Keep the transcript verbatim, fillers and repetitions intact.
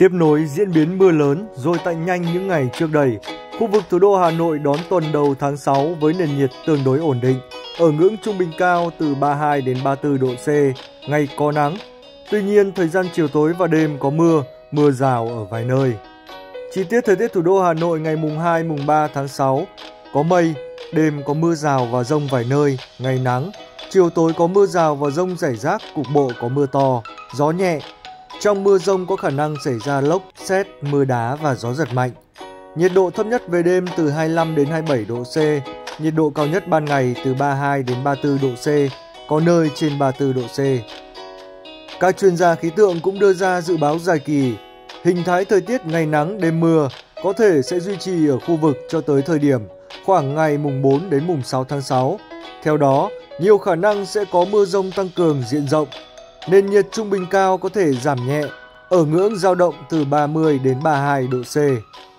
Tiếp nối diễn biến mưa lớn rồi tạnh nhanh những ngày trước đây, khu vực thủ đô Hà Nội đón tuần đầu tháng sáu với nền nhiệt tương đối ổn định, ở ngưỡng trung bình cao từ ba mươi hai đến ba mươi tư độ C, ngày có nắng. Tuy nhiên, thời gian chiều tối và đêm có mưa, mưa rào ở vài nơi. Chi tiết thời tiết thủ đô Hà Nội ngày mùng hai, mùng ba tháng sáu, có mây, đêm có mưa rào và dông vài nơi, ngày nắng, chiều tối có mưa rào và dông rải rác, cục bộ có mưa to, gió nhẹ. Trong mưa dông có khả năng xảy ra lốc, sét, mưa đá và gió giật mạnh. Nhiệt độ thấp nhất về đêm từ hai mươi lăm đến hai mươi bảy độ C, nhiệt độ cao nhất ban ngày từ ba mươi hai đến ba mươi tư độ C, có nơi trên ba mươi tư độ C. Các chuyên gia khí tượng cũng đưa ra dự báo dài kỳ, hình thái thời tiết ngày nắng đêm mưa có thể sẽ duy trì ở khu vực cho tới thời điểm khoảng ngày mùng bốn đến mùng sáu tháng sáu. Theo đó, nhiều khả năng sẽ có mưa dông tăng cường diện rộng. Nền nhiệt trung bình cao có thể giảm nhẹ, ở ngưỡng dao động từ ba mươi đến ba mươi hai độ C.